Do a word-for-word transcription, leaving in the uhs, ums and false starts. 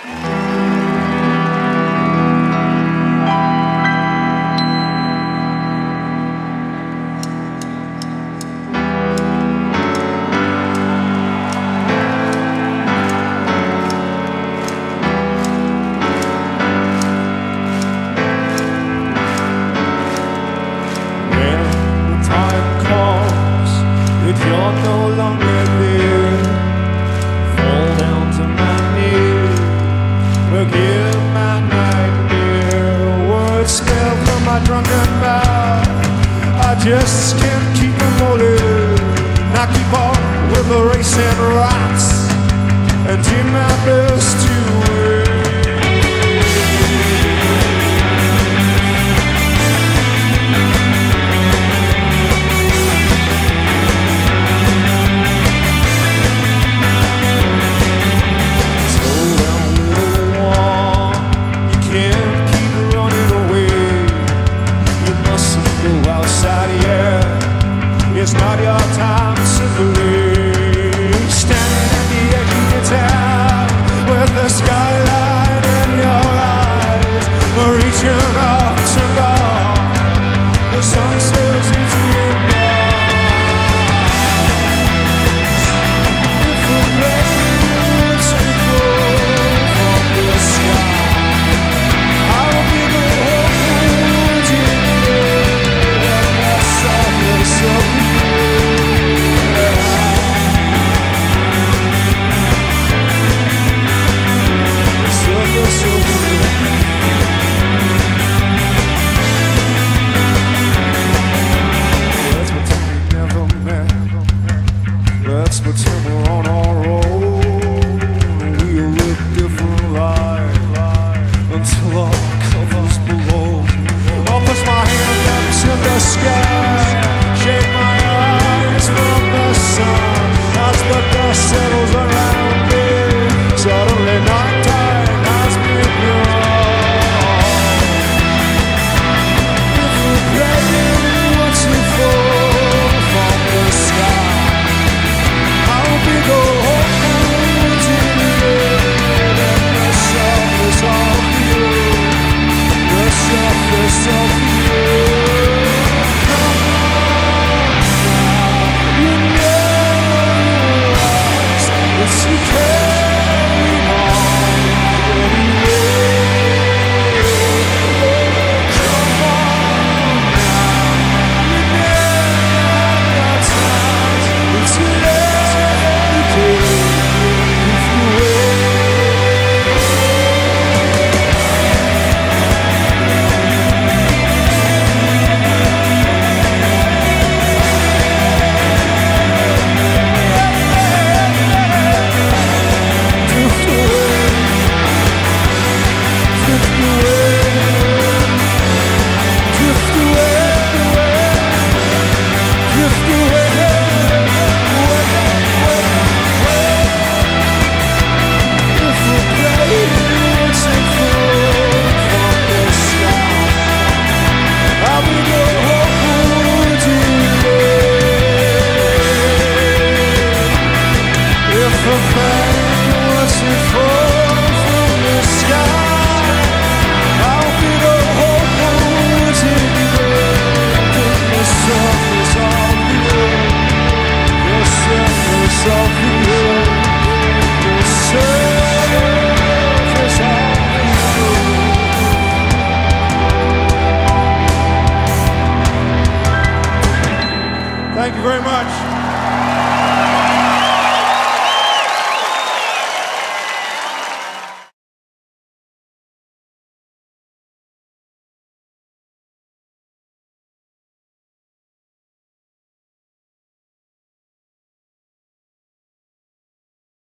You're no longer there. Fall down to my knees. Forgive my nightmare. Words spill from my drunken mouth. I just can't keep them holding. I keep on with the racing rocks and do my best to win. It's not your time to believe. Standing at the edge of your town with the skyline in your eyes, reaching up to God. The sun sails into your eyes. If the rain to fall from the sky, I will be the hope to you. And that's all there's so let's pretend we're on our own. We'll live different lives until our covers below. I'll push my hand up to the sky, shake my eyes from the sun. As the dust settles around me, suddenly nighttime has begun. If we're praying what's to fall from the sky, we go home to the end, and the surface of you, the surface of you. Come on now, you know us, it's you carry on anyway. Come on now, you never got time, it's too late. Thank you very much.